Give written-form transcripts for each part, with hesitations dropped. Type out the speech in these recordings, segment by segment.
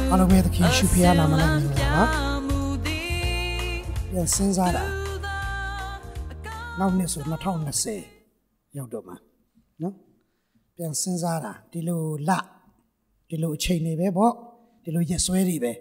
အားလုံးပဲသခင်ရှုဖျားနာမနဲ့မြင်ပါပါပြန်စဉ်းစားတာနောက်နှစ်ဆို2020ရောက်တော့မှာနော်ပြန်စဉ်းစားတာဒီလိုဒီလိုအချိန်တွေပဲပေါ့ဒီလိုရက်စွဲတွေပဲ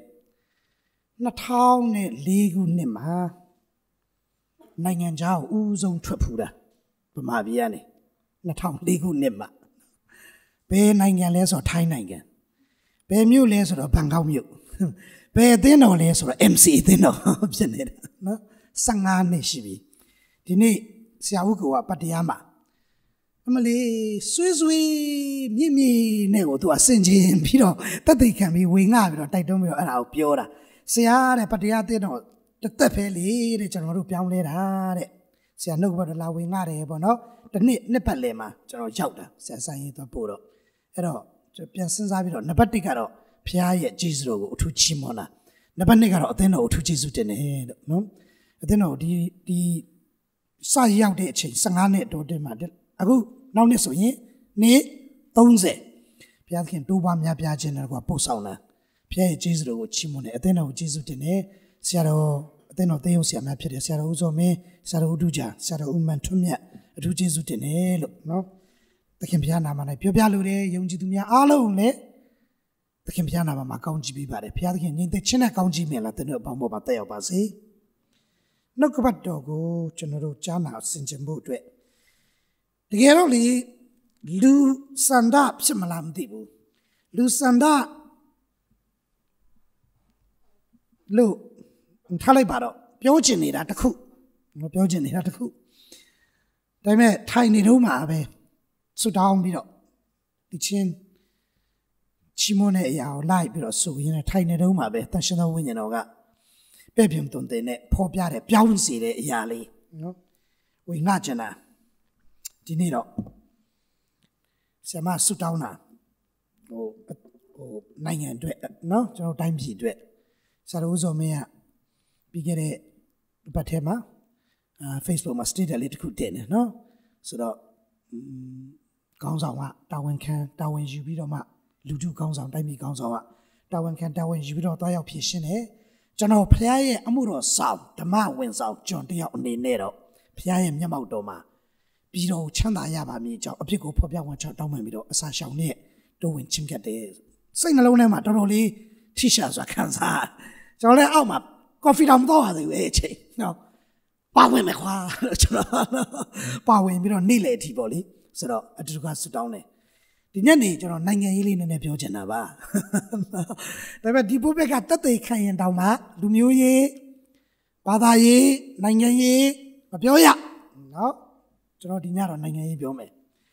2004ခုနှစ်မှာနိုင်ငံခြားကိုဦးဆုံးထွက်ဖူးတာဗမာပြည်ကနေ2004ခုနှစ်မှာဘယ်နိုင်ငံလဲဆိုတော့ထိုင်းနိုင်ငံဘယ်မြို့လဲဆိုတော့ဘန်ကောက်မြို့ဘယ်အသင်းတော်လဲဆိုတော့ MC အသင်းတော်ဖြစ်နေတာနော်15နှစ်ရှိပြီဒီနေ့ဆရာဦးကပတ်တရားမှာအမလေးဆွေးမြင့်နဲ့ကိုသူအစင်ချင်းပြီးတော့တက်သိခံပြီးဝင်ငှပြီးတော့တိုက်တွန်းပြီးတော့အဲ့ဒါကိုပြောတာဆရာတဲ့ပတ်တရားအသင်းတော်တစ်သက်ပဲလေတဲ့ကျွန်တော်တို့ပြောင်းလဲတာတဲ့ဆရာနှုတ်ဘက်လာဝင်ငှတယ်ပေါ့နော်တစ်နှစ်ပတ်လည်မှာကျွန်တော်ရောက်တာဆရာဆိုင်ရင်သွားပို့တော့အဲ့တော့ပြန်စဉ်းစားပြီးတော့နံပါတ်1ကတော့ဖခင်ရဲ့ဂျေဇုတော်ကိုအထူးချီးမွမ်းတာနံပါတ်2ကတော့အသင်းတော်ကိုအထူးကျေးဇူးတင်တယ်လို့နော်အသင်းတော်ဒီစရောက်တဲ့အချိန်15နှစ်တိုးတင်မှာအခုနောက်နှစ်ဆိုရင်နေ့30ဘုရားသခင်တိုးပွားများပြားခြင်းတွေကပို့ဆောင်တာဘုရားရဲ့ကျေးဇူးတော်ကိုချီးမွမ်းတယ်အသင်းတော်ကိုကျေးဇူးတင်တယ်ဆရာတော်အသင်းတော်သင်းရုံဆရာများဖြစ်တယ်ဆရာတော်ဦးစောမင်းဆရာတော်ဦးဒုကြာဆရာတော်ဦးမန်ထွန်းမြတ်အထူးကျေးဇူးတင်တယ်လို့နော်သခင်ဘုရားနာမ၌ပြောပြလိုတယ်ယုံကြည်သူများအားလုံးလည်းသခင်ဘုရားနာမမှာကောင်းချီးပေးပါတယ်ဘုရားသခင်ညီသက်ချင်းနဲ့ကောင်းချီးမြင်လာတဲ့တို့အပေါင်းပေါ်မှာတက်ရောက်ပါစေနှုတ်ကပတ်တော်ကိုကျွန်တော်တို့ကြားနာဆင်ခြင်ဖို့အတွက်တကယ်တော့လေလူစန္ဒဖြစ်မလားမသိဘူးလူစန္ဒလို့ထားလိုက်ပါတော့ပြောချင်နေတာတခုမပြောချင်နေတာတခုဒါပေမဲ့ထိုင်နေတော့မှာပဲဆွတောင်းပြီးတော့ဒီချင်းချီးမွမ်းတဲ့အရာကိုလိုက်ပြီးတော့ဆိုရင်းနဲ့ထိုင်နေတော့မှာပဲတန်ရှင်သောဝိညာဉ်တော်ကပဲ့ပြင်းသွန်တဲ့နဲ့ဖော်ပြတဲ့ပြောင်းစေတဲ့အရာလေးနော်ဝိငှကျင်တာဒီနေ့တော့ဆရာမဆွတောင်းတာဟိုနိုင်ငံအတွက်နော်ကျွန်တော်တိုင်းပြည်အတွက်ဆရာတော်ဦးစောမင်းကပြီးခဲ့တဲ့ဘက်ထဲမှာFacebook မှာ status လေးတစ်ခုတင်တယ်နော်ဆိုတော့ခေါင်းဆောင်ကတာဝန်ယူပြီးတော့မှလူထုခေါင်းဆောင်တိုင်းပြည်ခေါင်းဆောင်ကတာဝန်ယူပြီးတော့တွားရောက်ဖြစ်ရှင်းတယ်ကျွန်တော်ဖခင်ရဲ့အမှုတော်ဆောင်ဓမ္မဝင်ဆောင်ကျွန်တယောက်အနေနဲ့တော့ဖခင်ရဲ့မျက်မှောက်တော်မှာပြီးတော့ချမ်းသာရပါမည်အကြောင်းအဖြစ်ကိုဖော်ပြဝန်ချတောင်းပန်ပြီးတော့အစာရှောင်နဲ့တိုးဝင်ချင်းကတ်တယ်စိတ်နှလုံးထဲမှာတော်တော်လေးထိရှာစွာခံစားကျွန်တော်လည်းအောက်မှာကော်ဖီတောင်တော့ရတယ်အဲ့အချိန်နော်ပါဝင်မယ်ခွာကျွန်တော်ပါဝင်ပြီးတော့နေ့လေအထိပေါ့လေဆိုတော့အတူတူကဆူတောင်းတယ်ဒီညနေကျွန်တော်နိုင်ငံရေးလေးနည်းနည်းပြောချင်တာပါဒါပေမဲ့ဒီပုပ္ပကတက်သိခံရင်တောင်မှလူမျိုးရေးဘာသာရေးနိုင်ငံရေးမပြောရနော်ကျွန်တော်ဒီညတော့နိုင်ငံရေးပြောမယ်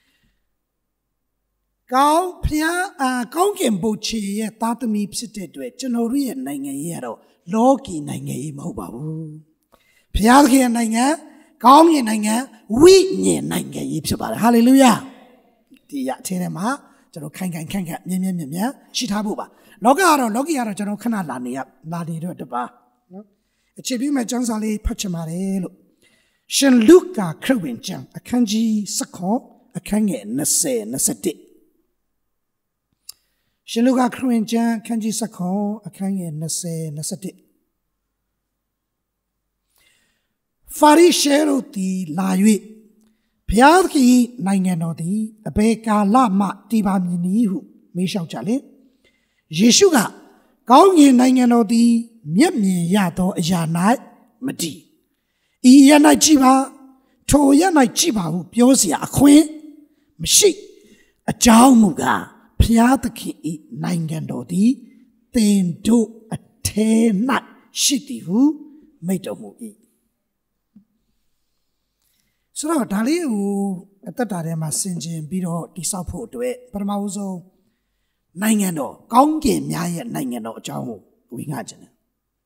ကောင်းကင်ဘုရားရဲ့သားသမီးဖြစ်တဲ့အတွက်ကျွန်တော်တို့ရဲ့နိုင်ငံရေးကတော့လောကီနိုင်ငံရေးမဟုတ်ပါဘူးဘုရားသခင်ရဲ့နိုင်ငံကောင်းကင်နိုင်ငံဝိညာဉ်နိုင်ငံရေးဖြစ်ပါတယ်ဟာလေလုယာဒီရအထင်းထဲမှာကျွန်တော်ခိုင်ခန့်မြင်းရှိထားဖို့ပါလောကီကတော့ကျွန်တော်ခဏလာနေတော့တပါနော်အခြေပြမဲ့ကျမ်းစာလေးဖတ်ချင်ပါတယ်လို့ရှင်လုကာခရစ်ဝင်ကျမ်းအခန်းကြီး19အခန်းငယ်20-21ရှင်လုကာခရစ်ဝင်ကျမ်းအခန်းကြီး19အခန်းငယ်20-21ဖာရိရှဲတို့သည်လာ၍ဘုရားသခင်နိုင်ငံတော်သည်အဘယ်ကာလမှတည်ပါမည်နည်းဟုမေးလျှောက်ကြလေယေရှုကကောင်းကင်နိုင်ငံတော်သည်မျက်မြင်ရသောအရာ၌မတည်ဤအရာ၌ကြည်ပါထိုအရာ၌ကြည်ပါဟုပြောเสียအခွင့်မရှိအကြောင်းမူကားဘုရားသခင်၏နိုင်ငံတော်သည်သင်တို့အထဲ၌ရှိသည်ဟုမိန့်တော်မူ၏ဆိုတော့ဒါလေးကိုအသက်တာထဲမှာဆင်ခြင်ပြီးတော့တိဆောက်ဖို့အတွက်ပထမဦးဆုံးနိုင်ငံတော်ကောင်းကင်များရဲ့နိုင်ငံတော်အကြောင်းကိုဝေငှခြင်းတယ်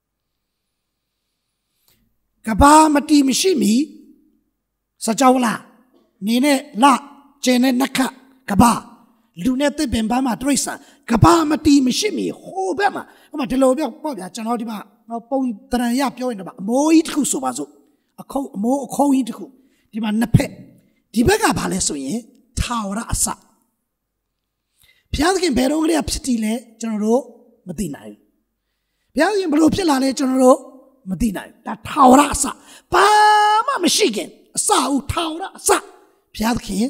ကဘာမတီမရှိမီစကြောလားနေနဲ့လကျင်းနဲ့နခတ်ကဘာလူနဲ့တစ်ပင်ပန်းမှာတရိษံကဘာမတီမရှိမီဟိုဘက်မှာဟိုမှာဒီလိုပြောပေါ့ဗျာကျွန်တော်ဒီမှာပုံတရံရပြောရင်တော့အမိုးကြီးတစ်ခုဆိုပါစို့အမိုးအခုံးကြီးတစ်ခုဒီမှာနှစ်ဖက်ဒီဘက်ကဘာလဲဆိုရင်ထာဝရအစဘုရားသခင်ဘယ်တော့ကလေးဖြစ်တည်လဲကျွန်တော်တို့မသိနိုင်ဘူးဘုရားရှင်ဘလို့ဖြစ်လာလဲကျွန်တော်တို့မသိနိုင်ဒါထာဝရအစဘာမှမရှိခင်အစဦးထာဝရအစဘုရားသခင်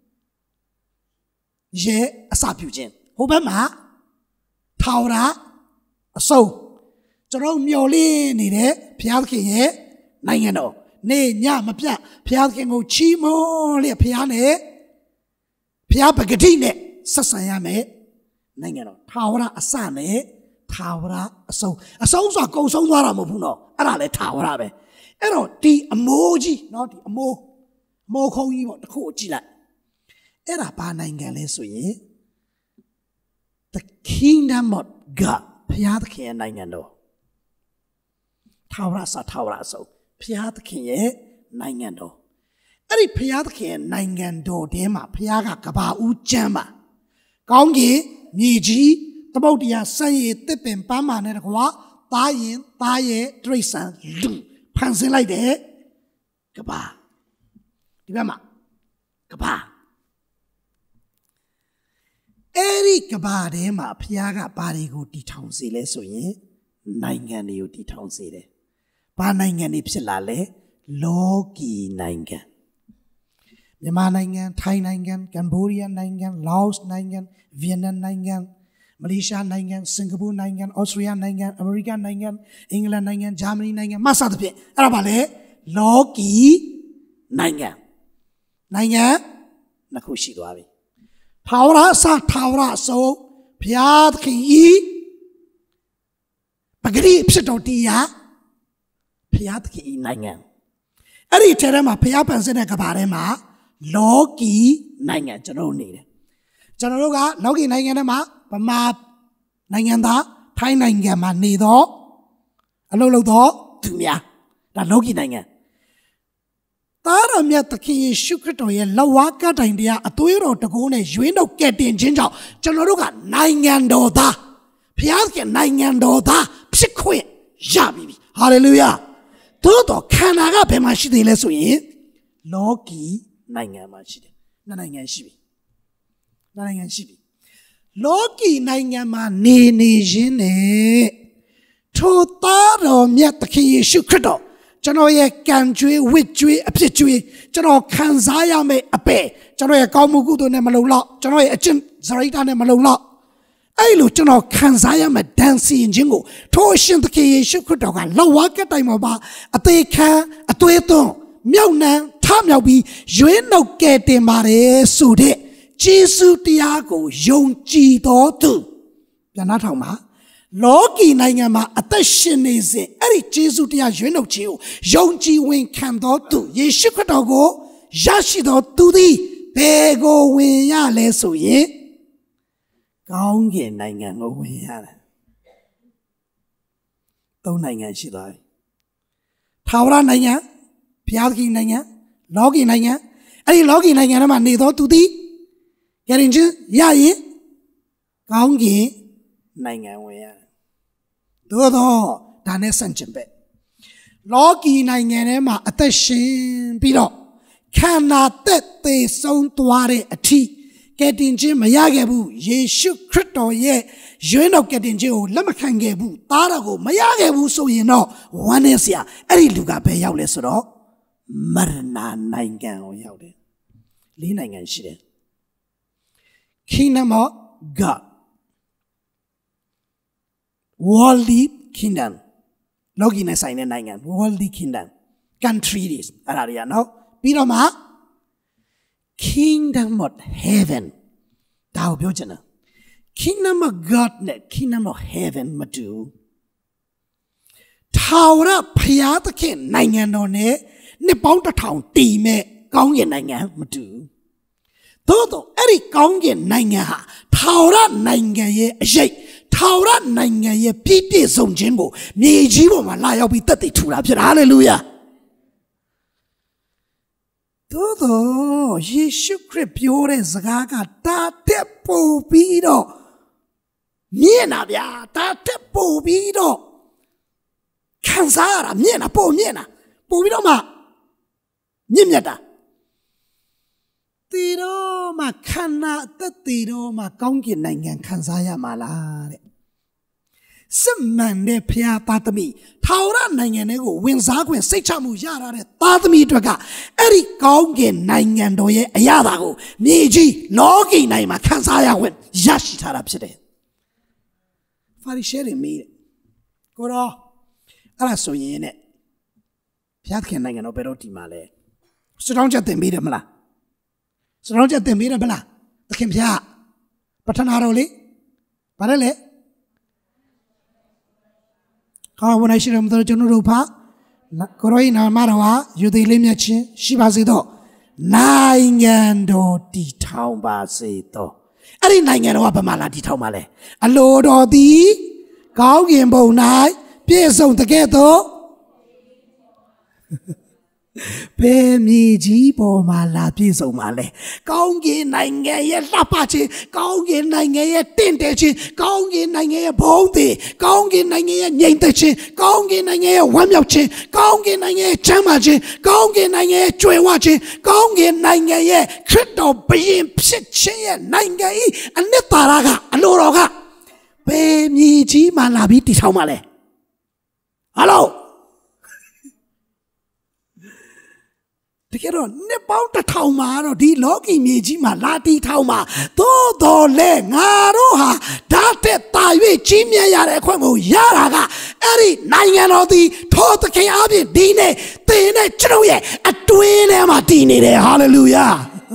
ရဲ့အစပြုခြင်းဟိုဘက်မှာထာဝရအဆုံးကျွန်တော်မျှော်လင့်နေတဲ့ဘုရားသခင်ရဲ့နိုင်ငံတော်နေညမပြတ်ဘုရားသခင်ကိုချီးမွမ်းလျက်ဘုရားနဲ့ဘုရားပဂတိနဲ့ဆက်ဆံရမယ်နိုင်ငံတော်ထာဝရအစနဲ့ထာဝရအဆုံးဆိုတာကုံဆုံးသွားတာမဟုတ်ဘူးနော်အဲ့ဒါလည်းထာဝရပဲအဲ့တော့ဒီအမိုးကြီးနော်ဒီအမိုးခုံးကြီးပေါ့တစ်ခုကိုကြည့်လိုက်အဲ့ဒါဘာနိုင်ငံလဲဆိုရင် the kingdom of God ဘုရားသခင်ရဲ့နိုင်ငံတော်ထာဝရအစထာဝရအဆုံးဘုရားသခင်ရဲ့နိုင်ငံတော်အဲ့ဒီဘုရားသခင်ရဲ့နိုင်ငံတော်ထဲမှာဘုရားကကဘာဦးကျမ်းမှာကောင်းကင်မြေကြီးသမုဒ္ဒရာစက်ရည်တစ်ပင်ပန်းမာနဲ့တကွာသားရင်သားရဲ့တရိษံလူဖန်ဆင်းလိုက်တဲ့ကဘာဒီဘက်မှာကဘာအဲ့ဒီကဘာထဲမှာဘုရားကဘာတွေကိုတည်ထောင်စေလဲဆိုရင်နိုင်ငံတွေကိုတည်ထောင်စေတယ်ဘာနိုင်ငံတွေဖြစ်လာလဲလောကီနိုင်ငံမြန်မာနိုင်ငံထိုင်းနိုင်ငံကမ်ဘောဒီးယားနိုင်ငံလာအိုနိုင်ငံဗီယက်နမ်နိုင်ငံမလေးရှားနိုင်ငံစင်ကာပူနိုင်ငံဩစတြေးလျနိုင်ငံအမေရိကန်နိုင်ငံအင်္ဂလန်နိုင်ငံဂျာမနီနိုင်ငံမှစသဖြင့်အဲ့ဒါပါလေလောကီနိုင်ငံနှစ်ခုရှိသွားပြီထာဝရအစထာဝရအဆုံးဘုရားသခင်ဤပဂတိဖြစ်တော်တရားဘုရားသခင်ဤနိုင်ငံအဲ့ဒီထဲမှာဘုရားပန်ဆင်းတဲ့ကဘာထဲမှာလောကီနိုင်ငံကျွန်တော်နေတယ်ကျွန်တော်တို့ကလောကီနိုင်ငံထဲမှာဗမာနိုင်ငံသားထိုင်းနိုင်ငံမှာနေတော့အလုပ်လုပ်တော့သူများဒါလောကီနိုင်ငံသားတော်မြတ်သခင်ယေရှုခရစ်တော်ရဲ့လက်ဝါးကတိုင်တရားအသွေးတော်တကုန်းနဲ့ရွေးနှုတ်ကယ်တင်ခြင်းကြောင့်ကျွန်တော်တို့ကနိုင်ငံတော်သားဘုရားသခင်နိုင်ငံတော်သားဖြစ်ခွင့်ရပြီဟာလေလုယာသို့တော်ခန္ဓာကဘယ်မှာရှိသေးလဲဆိုရင်လောကီနိုင်ငံမှာရှိတယ်နှစ်နိုင်ငံရှိပြီလောကီနိုင်ငံမှာနေရင်းနဲ့ထိုသားတော်မြတ်သခင်ယေရှုခရစ်တော်ကျွန်တော်ရဲ့ကံကြွေးဝတ်ကြွေးအဖြစ်ကြွေးကျွန်တော်ခံစားရမယ့်အပေကျွန်တော်ရဲ့ကောင်းမှုကုသိုလ်နဲ့မလုံလောက်ကျွန်တော်ရဲ့အကျင့်စရိတ်နဲ့မလုံလောက်အဲ့လိုကျွန်တော်ခံစားရမယ့်ဒဏ်စီရင်ခြင်းကိုထိုအရှင်သခင်ယေရှုခရစ်တော်ကလက်ဝါးကတိုင်ပေါ်မှာအသေးခံအသွေးသွန်းမြောက်နှံထမြောက်ပြီးရွေးနှုတ်ကယ်တင်ပါတယ်ဆိုတဲ့ယေရှုတရားကိုယုံကြည်တော်သူပြန်နှထောင်ပါလောကီနိုင်ငံမှာအသက်ရှင်နေစဉ်အဲ့ဒီယေရှုတရားရွေးနှုတ်ခြင်းကိုယုံကြည်ဝင်ခံတော်သူယေရှုခရစ်တော်ကိုရရှိတော်သူသည်ဘယ်ကိုဝင်ရလဲဆိုရင်ကောင်းကင်နိုင်ငံကိုဝင်ရတယ်သုံးနိုင်ငံရှိသွားပြီထာဝရနိုင်ငံဘုရားသခင်နိုင်ငံလောကီနိုင်ငံအဲ့ဒီလောကီနိုင်ငံထဲမှာနေတော်သူသည်ကယ်တင်ခြင်းရရင်ကောင်းကင်နိုင်ငံဝင်ရတယ်သို့တော့ဒါနဲ့ဆန့်ကျင်ဘက်လောကီနိုင်ငံထဲမှာအသက်ရှင်ပြီးတော့ခန္ဓာသက်သေဆုံးသွားတဲ့အထိကယ်တင်ခြင်းမရခဲ့ဘူးယေရှုခရစ်တော်ရဲ့ရွေးနှုတ်ကယ်တင်ခြင်းကိုလက်မခံခဲ့ဘူးသားတော်ကိုမရခဲ့ဘူးဆိုရင်တော့ဝမ်းနည်းစရာအဲ့ဒီလူကဘယ်ရောက်လဲဆိုတော့မရဏနိုင်ငံကိုရောက်တယ်လေးနိုင်ငံရှိတယ် Kingdom of God worldly kingdom လောကီနဲ့ဆိုင်တဲ့နိုင်ငံ worldly kingdom countries အဲ့ဒါတွေကနော်ပြီးတော့မှ kingdom of heaven ဒါကိုပြောချင်တာ kingdom of God နဲ့ kingdom of heaven မတူထာဝရဘုရားသခင်နိုင်ငံတော်နဲ့နှစ်ပေါင်း1000တည်မဲ့ကောင်းကင်နိုင်ငံမတူသို့တော့အဲ့ဒီကောင်းကင်နိုင်ငံဟာထာဝရနိုင်ငံရဲ့အရေးထာဝရနိုင်ငံရဲ့ပြည့်ပြည့်စုံခြင်းကိုမြေကြီးပေါ်မှာလာရောက်ပြီးသက်သေထူတာဖြစ်ဟာလေလုယာသို့တော့ယေရှုခရစ်ပြောတဲ့စကားကတာတက်ပို့ပြီးတော့မြင်တာဗျာတာတက်ပို့ပြီးတော့ခံစားရတာမြင်တာပို့ပြီးတော့မှမြင့်မြတ်တာတီတော့မှခန္ဓာအသက်တီတော့မှကောင်းကင်နိုင်ငံခံစားရမှာလားတဲ့စစ်မှန်တဲ့ဖျားသားသမီးထာဝရနိုင်ငံတွေကိုဝင်စားခွင့်စိတ်ချမှုရတာတဲ့သားသမီးအတွက်ကအဲ့ဒီကောင်းကင်နိုင်ငံတော်ရဲ့အရာတာကိုမြေကြီးလောကီနိုင်မှာခံစားရခွင့်ရရှိထားတာဖြစ်တယ်။ဖာရိရှဲတွေမေးတယ်ကိုရောအဲ့ဒါဆိုရင်နဲ့ဖျားခင်နိုင်ငံတော်ဘယ်တော့တည်မှာလဲစတောင်းချက်တင်ပေးတယ်မလားစတောင်းချက်တင်ပေးတယ်မလားသခင်ဖျားပထနာတော်လေဗါတယ်လေကောင်းဝင်ရှိရမတော်ကျွန်တော်တို့ဖာကိုရိုနာမတော်ဟာယူသည်လေးမြတ်ချင်းရှိပါစေတော့နိုင်ငံတော်တည်ထောင်ပါစေတော့အဲ့ဒီနိုင်ငံတော်ကဘာမှလာတည်ထောင်ပါလဲအလိုတော်သည်ကောင်းကင်ဘုံ၌ပြည့်စုံတဲ့ကဲ့သို့ဘယ်မြေကြီးပေါ်မှာလာပြည့်စုံပါလဲကောင်းကင်နိုင်ငံရဲ့လှပခြင်းကောင်းကင်နိုင်ငံရဲ့တင့်တယ်ခြင်းကောင်းကင်နိုင်ငံရဲ့ဘုန်းသည်ကောင်းကင်နိုင်ငံရဲ့ငြိမ်သက်ခြင်းကောင်းကင်နိုင်ငံရဲ့ဝမ်းမြောက်ခြင်းကောင်းကင်နိုင်ငံရဲ့ချမ်းသာခြင်းကောင်းကင်နိုင်ငံရဲ့ကြွယ်ဝခြင်းကောင်းကင်နိုင်ငံရဲ့ခရစ်တော်ဘုရင်ဖြစ်ခြင်းရဲ့နိုင်ငံ၏အနှစ်သာရကအလိုတော်ကဘယ်မြေကြီးမှလာပြီးတည်ထောင်ပါလဲဟယ်လိုတကယ်တော့နှစ်ပေါင်း1000မှာတော့ဒီလောကီမြေကြီးမှာလာတီထောင်မှာသို့တော်လဲငါတို့ဟာဓာတ်တဲ့တာ၍ကြီးမြတ်ရတဲ့အခွင့်ကိုရတာကအဲ့ဒီနိုင်ငံတော်သည်ထိုသခင်အပြင်ဒီနေ့သင်နဲ့ကျွန်တော်ရဲ့အတွင်းထဲမှာတည်နေတယ်ဟာလေလုယာ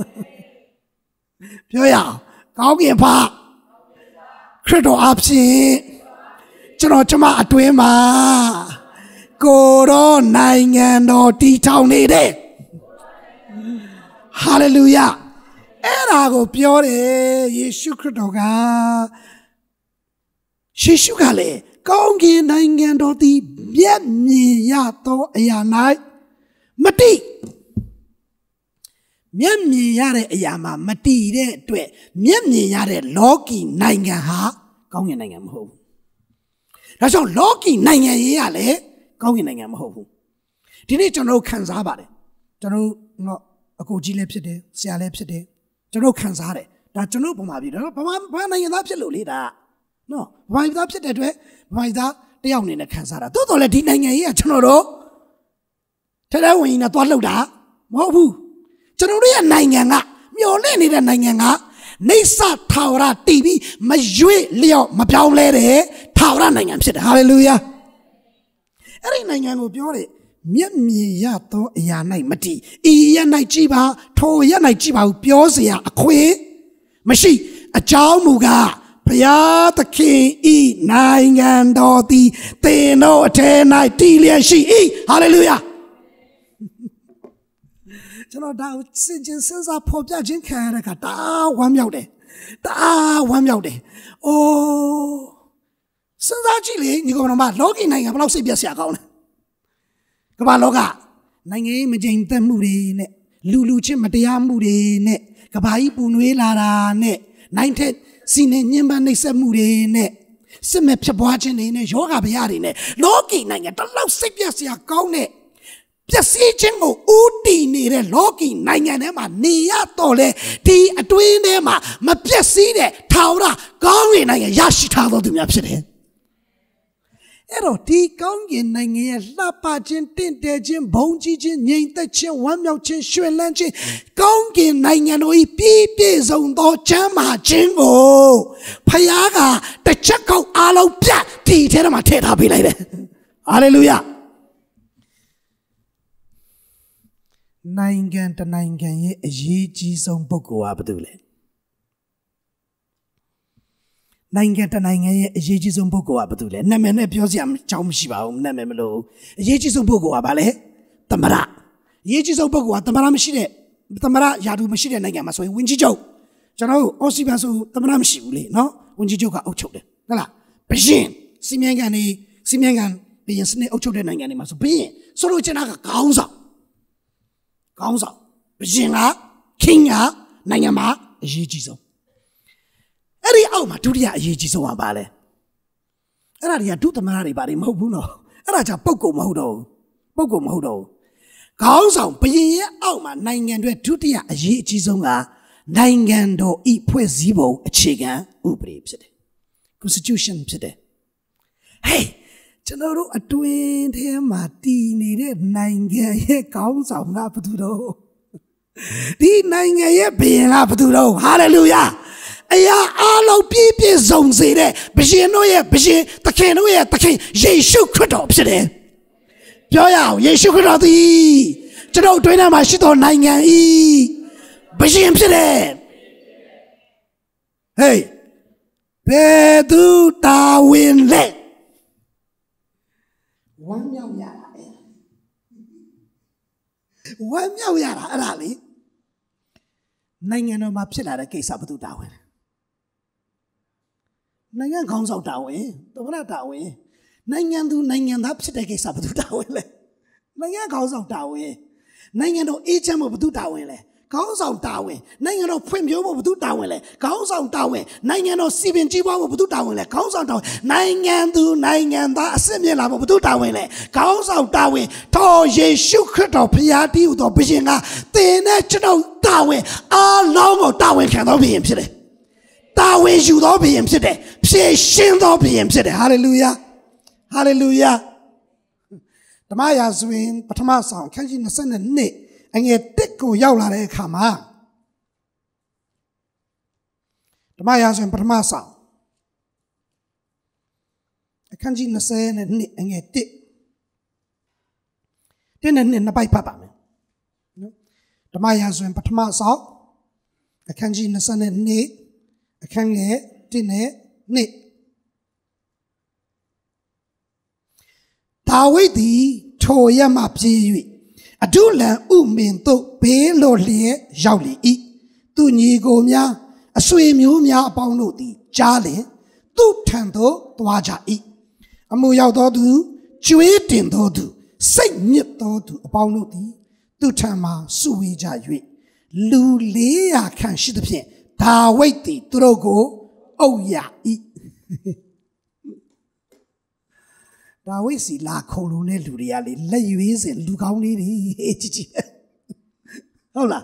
ပြောရအောင်ကောင်းကင်ဖာခရစ်တော်အပြင်ကျွန်တော်ကျမအတွင်းမှာကိုရောနိုင်ငံတော်တည်ထောင်နေတယ်ဟာလေလုယာအဲ့ဒါကိုပြောတယ်ယေရှုခရစ်တော်ကယေရှုကလည်းကောင်းကင်နိုင်ငံတော်သည်မျက်မြင်ရသောအရာ၌မတည်မျက်မြင်ရတဲ့အရာမှာမတည်တဲ့အတွက်မျက်မြင်ရတဲ့လောကီနိုင်ငံဟာကောင်းကင်နိုင်ငံမဟုတ်ဘူးဒါကြောင့်လောကီနိုင်ငံရေးကလည်းကောင်းကင်နိုင်ငံမဟုတ်ဘူးဒီနေ့ကျွန်တော်ခံစားပါတယ်ကျွန်တော်အကိုကြီးလည်းဖြစ်တယ်ဆရာလည်းဖြစ်တယ်ကျွန်တော်ခံစားတယ်ဒါကျွန်တော်ဗမာပြည်တော့ဗမာနိုင်ငံသားဖြစ်လို့လေဒါနော်ဗမာပြည်သားဖြစ်တဲ့အတွက်ဗမာပြည်သားတယောက်အနေနဲ့ခံစားတာတိုးတော်လည်းဒီနိုင်ငံကြီးကကျွန်တော်တို့ထဲထဲဝင်ရင်တော့သွားလှုပ်တာမဟုတ်ဘူးကျွန်တော်တို့ရဲ့နိုင်ငံကမျော်လင့်နေတဲ့နိုင်ငံကနေဆထာဝရတည်ပြီးမရွေ့လျော့မပြောင်းလဲတဲ့ထာဝရနိုင်ငံဖြစ်တယ်ဟာလေလုယာအဲ့ဒီနိုင်ငံကိုပြောတယ်မျက်မြင်ရသောအရာ၌မတည်ဤရ၌ကြည်ပါထိုရ၌ကြည်ပါဟုပြောเสียအခွင့်မရှိအကြောင်းမူကားဘုရားသခင်ဤနိုင်ငံတော်သည်သင်တို့အထက်၌တည်လျက်ရှိ၏ဟာလေလုယာကျွန်တော်ဒါစင်ကြင်စဉ်းစားဖော်ပြခြင်းခံရတဲ့ကဒါဝမ်းမြောက်တယ်ဒါဝမ်းမြောက်တယ်အိုးစဉ်းစားကြည့်လေညီကောင်တော်မလောကီနိုင်ငံဘယ်လောက်စိတ်ပြတ်စရာကောင်းလဲကမ္ဘာလောကနိုင်ငံရေးမကြိမ်သက်မှုတွေနဲ့လူချင်းမတရားမှုတွေနဲ့ကမ္ဘာကြီးပူနွေးလာတာနဲ့နိုင်တဲ့စီနေညှဉ်းပန်းနှိပ်စက်မှုတွေနဲ့စစ်မဲ့ဖြစ်ပွားခြင်းတွေနဲ့ယောဂဗျာတွေနဲ့လောကီနိုင်ငံတလောက်စိတ်ပြတ်စရာကောင်းတဲ့ပျက်စီးခြင်းကိုဦးတည်နေတဲ့လောကီနိုင်ငံထဲမှာနေရတော့လေဒီအတွင်းထဲမှာမပျက်စီးတဲ့ထာဝရကောင်းကင်နိုင်ငံရရှိထားတော်သူများဖြစ်တယ်အဲ့တော့ဒီကောင်းကင်နိုင်ငံရဲ့လှပခြင်းတင့်တယ်ခြင်းဘုံကြီးခြင်းငြိမ်သက်ခြင်းဝမ်းမြောက်ခြင်းရွှင်လန်းခြင်းကောင်းကင်နိုင်ငံတို့၏ပြည့်ပြည့်စုံသောချမ်းသာခြင်းကိုဖခင်ကတစ်ချက်ကောက်အားလုံးပြတ်ဒီထဲမှာထည့်ထားပေးလိုက်တယ်ဟာလေလုယာနိုင်ငံတနိုင်ငံရဲ့အရေးကြီးဆုံးပုဂ္ဂိုလ်ကဘာတူလဲနိုင်ငံတနိုင်ငံရဲ့အရေးကြီးဆုံးပုဂ္ဂိုလ်ကဘာတူလဲနာမည်နဲ့ပြောစရာအကြောင်းမရှိပါဘူးနာမည်မလို့အရေးကြီးဆုံးပုဂ္ဂိုလ်ကဘာလဲသမ္မတအရေးကြီးဆုံးပုဂ္ဂိုလ်ကသမ္မတမရှိတဲ့သမ္မတယာတူမရှိတဲ့နိုင်ငံမှာဆိုရင်ဝန်ကြီးချုပ်ကျွန်တော်တို့အော်စီဗန်ဆိုသမ္မတမရှိဘူးလေနော်ဝန်ကြီးချုပ်ကအုပ်ချုပ်တယ်ဟုတ်လားဘရင်စီမံကန်ဘရင်စနစ်အုပ်ချုပ်တဲ့နိုင်ငံတွေမှာဆိုဘရင်ဆိုလို့ကျန်တာကခေါင်းဆောင်ဘရင်က king ကနိုင်ငံမှာအရေးကြီးဆုံးအဲ့ဒီအောက်မှာဒုတိယအရေးကြီးဆုံးကဘာလဲအဲ့ဒါတွေကဒုသမရတွေပါတယ်မဟုတ်ဘူးနော်အဲ့ဒါကြောင့်ပုဂ္ဂိုလ်မဟုတ်တော့ဘူးခေါင်းဆောင်ဘရင်ရဲ့အောက်မှာနိုင်ငံတွေဒုတိယအရေးအကြီးဆုံးကနိုင်ငံတော်ဤဖွဲ့စည်းပုံအခြေခံဥပဒေဖြစ်တယ် constitution ဖြစ်တယ် Hey, General a twin him a teeny nine gay counts of Napudo. The 9 year being up to know, hallelujah. Aya, all of people zones there, Bishinoya, Bishi, the Kenoya, the King, Yeshu could option. Joya, Yeshu could not eat. General Twina, my shit on 9 year. Bishim said, hey, Pedu Tawin Le. 1 million yara. 1 million yara, Rally. နိုင်ငံတော်မှာဖြစ်လာတဲ့ကိစ္စဘယ်သူတာဝန်နိုင်ငံခေါင်းဆောင်တာဝန်သမ္မတတာဝန်နိုင်ငံသူနိုင်ငံသားဖြစ်တဲ့ကိစ္စဘယ်သူတာဝန်လဲနိုင်ငံခေါင်းဆောင်တာဝန်နိုင်ငံတော်အေးချမ်းမှုဘယ်သူတာဝန်လဲခေါင်းဆောင်တာဝန်နိုင်ငံတော်ဖွံ့ဖြိုးမှုဘယ်သူတာဝန်လဲခေါင်းဆောင်တာဝန်နိုင်ငံတော်စီပင်ကြီးပွားမှုဘယ်သူတာဝန်လဲခေါင်းဆောင်တာဝန်နိုင်ငံသူနိုင်ငံသားအစစ်မြစ်လာမှုဘယ်သူတာဝန်လဲခေါင်းဆောင်တာဝန်တော်ယေရှုခရစ်တော်ဖျားတည်ဟူသောဘုရင်ကသင်နဲ့ကျွန်တော်တာဝန်အားလုံးကိုတာဝန်ခံတော်ဘုရင်ဖြစ်တယ်တာဝန်ယူတော်ဘုရင်ဖြစ်တယ်ဖြည့်ရှင်းတော်ဘုရင်ဖြစ်တယ်ဟာလေလုယာဟာလေလုယာဓမ္မရာဇဝင်ပထမဆောင်အခန်းကြီး22အငယ်1ကိုရောက်လာတဲ့အခါမှာဓမ္မရာဇဝင်ပထမဆောင်အခန်းကြီး22အငယ်1တင်းနဲ့နှစ်ပိုက်ဖတ်ပါမယ်နော်ဓမ္မရာဇဝင်ပထမဆောင်အခန်းကြီး22အခန်းငယ်1နဲ့2ဒါဝိဒ်သည်ထိုရမှပြေး၍အဒုလံဥမင်တို့ဘေးလိုလျက်ရောက်လေ၏သူညီကိုများအဆွေမျိုးများအပေါင်းတို့သည်ကြားလျင်သူထံသို့သွားကြ၏အမှုရောက်သောသူကျွေးတင်သောသူစိတ်ညစ်သောသူအပေါင်းတို့သည်သူထံမှစုဝေးကြ၍လူ400ခန့်ရှိသဖြင့်ဒါဝိဒ်သည်သူတို့ကိုအုပ်ရ၏ဒါဝိဒ်စီလာခုံလုံးတဲ့လူတွေကလေလက်ရွေးစင်လူကောင်းလေးတွေကြည့်ကြည့်ဟုတ်လား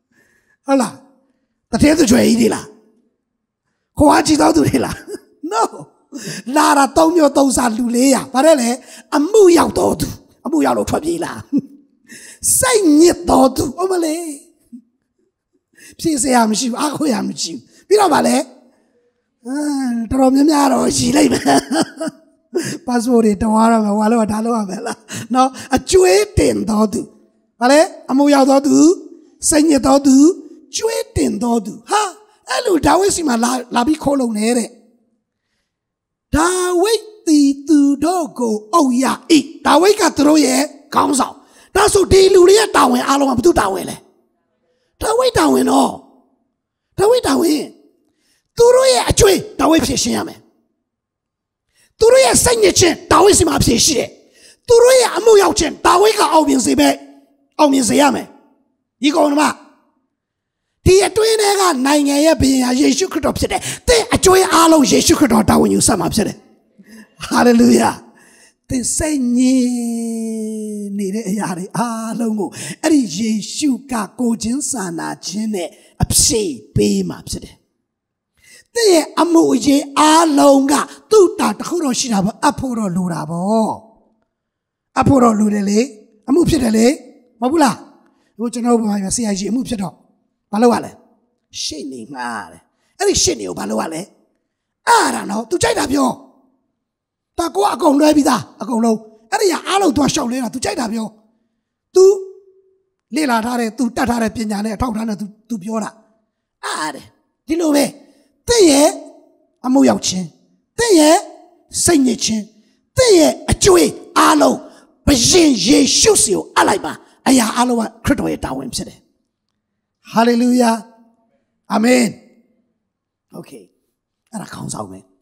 တထဲသူကြွယ်ကြီးတွေလားခွာကြည့်တော့သူတွေလား no လာတာ3မျိုး3စားလူ400ဗါတယ်လေအမှုရောက်တော့သူအမှုရောက်လို့ထွက်ပြေးလာစိတ်ညစ်တော့သူဟုတ်မလဲဖြည့်စရာမရှိဘူးအားကိုရမရှိဘူးပြီးတော့ဗါလေတော်တော်များများတော့ရှိလိုက်မယ်ပတ်စပို့တွေတောင်းရမယ်ဟွာလို့ဒါလို့ရမယ်လားနော်အကျွေးတင်တော်သူဗါလေအမှုရောက်တော်သူစိတ်ညစ်တော်သူကျွေးတင်တော်သူဟာအဲ့လိုဒါဝိဒ်စီမှာလာပြီးခိုးလုံနေတဲ့ဒါဝိဒ်တီသူတို့ကိုအုပ်ရ၏ဒါဝိဒ်ကသူတို့ရဲ့ခေါင်းဆောင်ဒါဆိုဒီလူတွေရဲ့တာဝန်အားလုံးကဘယ်သူတာဝန်လဲဒါဝိဒ်တာဝန်တော့ဒါဝိဒ်တာဝန်သူတို့ရဲ့အကျွေးဒါဝိဒ်ဖြည့်ရှင်းရမယ်သူတို့ရဲ့စိတ်ညစ်ခြင်းဒါဝိဒ်စီမှာဖြည့်ရှိတယ်သူတို့ရဲ့အမှုရောက်ခြင်းဒါဝိဒ်ကအောင်မြင်စေရမယ်ဒီကောင်ကဒီအတွင်းထဲကနိုင်ငံရဲ့ဘုရင်ဟာယေရှုခရစ်တော်ဖြစ်တယ်သင်အကျွေးအားလုံးယေရှုခရစ်တော်တာဝန်ယူဆက်မှာဖြစ်တယ်ဟာလေလုယာသင်စိတ်ညစ်နေတဲ့အရာတွေအားလုံးကိုအဲ့ဒီယေရှုကကိုချင်းစာနာခြင်းနဲ့အပြည့်ပေးမှာဖြစ်တယ်သင်ရဲ့အမှုအရေးအားလုံးကသူ့တာတစ်ခုတော့ရှိတာပေါ့အဖို့တော့လိုတာပေါ့အဖို့တော့လိုတယ်လေအမှုဖြစ်တယ်လေမဟုတ်ဘူးလားဟိုကျွန်တော်ဘာမှဆရာကြီးအမှုဖြစ်တော့ဘာလို့ လဲရှင်းနေမှာတဲ့အဲ့ဒီရှင်းနေကိုဘာလို့ လဲအဲ့ဒါနော် तू ကြိုက်တာပြောတာကိုအကုန်လွဲပြီးသားအကုန်လုံးအဲ့ဒီအားလုံး तू ရှောက်လဲတာ तू ကြိုက်တာပြော तू လေ့လာထားတဲ့ तू တတ်ထားတဲ့ပညာနဲ့အထောက်ထားနဲ့ तू ပြောတာအဲ့ဒါဒီလိုပဲသင်ရဲ့အမှုရောက်ခြင်းသင်ရဲ့စိတ်ညစ်ခြင်းသင်ရဲ့အကျွေးအားလုံးဘုရင်ယေရှုစီကိုအပ်လိုက်ပါအရာအားလုံးကခရစ်တော်ရဲ့တာဝန်ဖြစ်တယ်ဟာလေလုယာအာမင်โอเคအဲ့ဒါခေါင်းဆောင်မယ်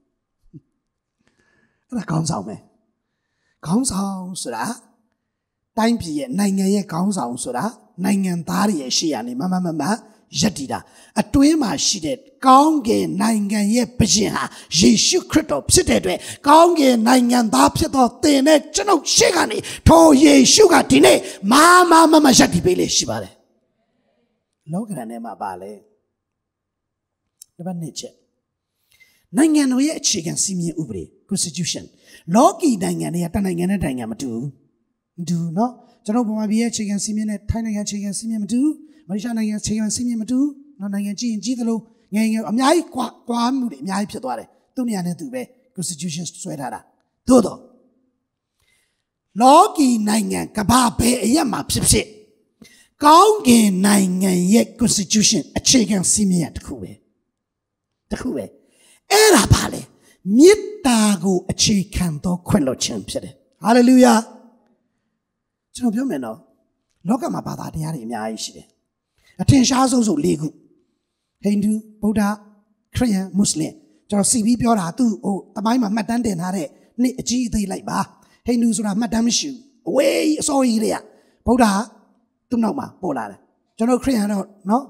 ခေါင်းဆောင်ဆိုတာတိုင်းပြည်ရဲ့နိုင်ငံရဲ့ခေါင်းဆောင်ဆိုတာနိုင်ငံသားတွေရဲ့ရှေ့ရနေမရက်တည်တာအတွင်းမှာရှိတဲ့ကောင်းကင်နိုင်ငံရဲ့ဘုရင်ဟာယေရှုခရစ်တော်ဖြစ်တဲ့အတွက်ကောင်းကင်နိုင်ငံသားဖြစ်သောသင်နဲ့ကျွန်ုပ်ရှေ့ကနေထိုယေရှုကဒီနေ့မရက်တည်ပေးလေရှိပါတယ်လောကရန်ထဲမှာပါလေဒီဘက်နှစ်ချက်နိုင်ငံတော်ရဲ့အခြေခံစီမင်းဥပဒေ constitution လောကီနိုင်ငံတွေကတနိုင်ငံနဲ့နိုင်ငံမတူဘူးနော်ကျွန်တော်ဗမာပြည်ရဲ့အခြေခံစီမင်းနဲ့ထိုင်းနိုင်ငံအခြေခံစီမင်းမတူမလေးရှားနိုင်ငံအခြေခံစီမင်းမတူနော်နိုင်ငံကြီးရင်ကြီးသလိုငယ်အများကြီးကွာမှုတွေအများကြီးဖြစ်သွားတယ်သူ့နေရာနဲ့သူပဲ constitution ဆွဲထားတာသို့တော့လောကီနိုင်ငံကမ္ဘာဘယ်အရက်မှာဖြစ်ဖြစ်ကောင်းကင်နိုင်ငံရဲ့ constitution အခြေခံစီမင်းရတစ်ခုပဲအဲ့ဒါပါလေမေတ္တာကိုအခြေခံသောခွင့်လွှတ်ခြင်းဖြစ်တယ်ဟာလေလုယာကျွန်တော်ပြောမယ်နော်လောကမှာဘာသာတရားတွေအများကြီးရှိတယ်အထင်ရှားဆုံးဆို၄ခုဟိန္ဒူဗုဒ္ဓခရစ်ယာန်မွတ်စလင်ကျွန်တော်စီပြီးပြောတာသူ့တမိုင်းမှာမှတ်တမ်းတင်ထားတဲ့နေ့အကြီးအသေးလိုက်ပါဟိန္ဒူဆိုတာမှတ်တမ်းမရှိဘူးအဝေးအစောကြီးတွေကဗုဒ္ဓသူ့နောက်မှာပေါ်လာတယ်ကျွန်တော်ခရစ်ယာန်တော့နော်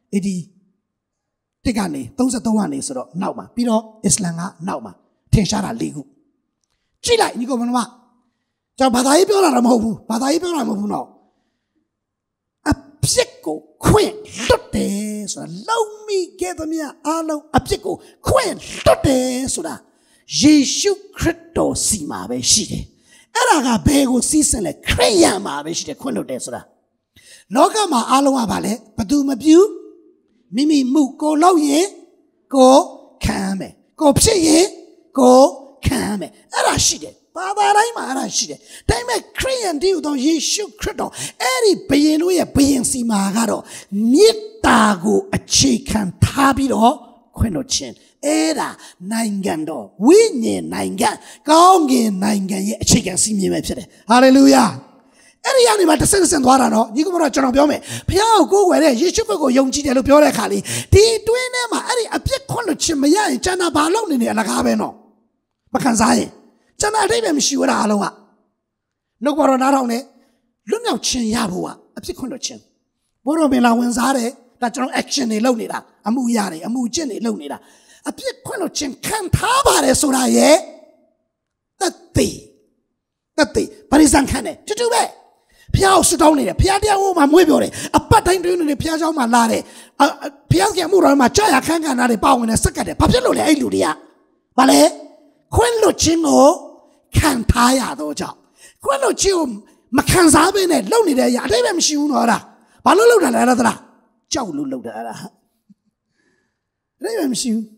တက်ကနေ33ကနေဆိုတော့နောက်မှာပြီးတော့အစ္စလမ်ကနောက်မှာထင်ရှားတာ၄ခုကြည့်လိုက်ညီကောင်မတို့ကျွန်တော်ဘာသာရေးပြောတာတော့မဟုတ်ဘူးနော်အပြစ်ကိုခွင့်လွတ်တယ်ဆိုတာလုံးမိခဲ့သမျှအားလုံးအပြစ်ကိုခွင့်လွတ်တယ်ဆိုတာယေရှုခရစ်တော်စီမှာပဲရှိတယ်အဲ့ဒါကဘယ်ကိုစီးစင်လဲခရစ်ယာန်မှာပဲရှိတယ်ခွင့်လွတ်တယ်ဆိုတာလောကမှာအားလုံးကဘာလဲဘသူမပြုမိမိမှုကိုလုပ်ရင်ကိုခံမယ်ကိုဖြစ်ရင်ကိုခံမယ်အဲ့ဒါရှိတယ်ဘာသာတိုင်းမှာအဲ့ဒါရှိတယ်ဒါပေမဲ့ခရစ်ယာန်တည်ဟူသောယေရှုခရစ်တော်အဲ့ဒီဘုရင်တို့ရဲ့ဘုရင်စီမှာကတော့မေတ္တာကိုအခြေခံထားပြီးတော့ခွင့်လွှတ်ခြင်းအဲ့ဒါနိုင်ငံတော်ဝိညာဉ်နိုင်ငံကောင်းကင်နိုင်ငံရဲ့အခြေခံစီမင်းပဲဖြစ်တယ်ဟာလေလုယာအဲ့ဒီကနေမှတစ်ဆင့်သွားတာနော်ညီကောင်တို့ကျွန်တော်ပြောမယ်ဖခင်ကိုကိုးကွယ်တဲ့ယေရှုခရစ်ကိုယုံကြည်တယ်လို့ပြောတဲ့အခါလေးဒီတွင်းထဲမှာအဲ့ဒီအပြစ်ခွင့်လွှတ်ခြင်းမရရင်ကျန်တာဘာလုပ်နေအလကားပဲနော်မခံစားရင်ကျန်တာအတိတ်ပဲမရှိဘူးလားအလုံးကနှုတ်ကတော်နားထောင်နဲ့လွတ်မြောက်ခြင်းရဖို့ကအပြစ်ခွင့်လွှတ်ခြင်းဘိုးတော်ပင်လာဝင်စားတယ်ဒါကျွန်တော် action တွေလုပ်နေတာအမှုရတယ်အမှုကျင့်တွေလုပ်နေတာအပြစ်ခွင့်လွှတ်ခြင်းခံထားပါတယ်ဆိုတာရဲ့သက်သေပရိသတ်ခံတယ်တူပဲဖျားကိုဆွတောင်းနေတယ်ဖျားတရားဟိုမှာမွေးပြောတယ်အပတ်တိုင်းတွင်းနေဖျားเจ้าမှာလာတယ်ဖျားကမှုတော်မှာကြာရခန်းခန်းနာတွေပါဝင်နေစက်ကတ်တယ်ဘာဖြစ်လို့လဲအဲ့လူတွေကဘာလဲခွင့်လွှတ်ခြင်းကိုခံထားရတော့ကြောင့်ခွင့်လွှတ်ခြင်းကိုမခံစားဘဲနဲ့လုပ်နေတဲ့အရာအတိတ်ပဲမရှိဘူးနော်အဲ့ဒါဘာလို့လုပ်တာလဲအဲ့ဒါကြောက်လို့လုပ်တာအဲ့ဒါအတိတ်ပဲမရှိဘူး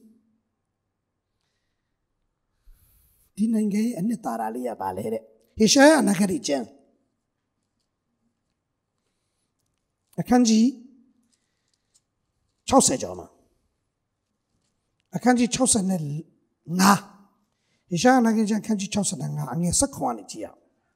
ဒီနိုင်ငံရဲ့အနှစ်သာရလေးကဘာလဲတဲ့ဟေရှာယနဂရီကျမ်းအခန်းကြီး60ကျော်မှာအခန်းကြီး65ဟေရှာယနဂရီကျမ်းအခန်းကြီး65အငယ်7ခွန်နဲ့ကြည့်ရအောင်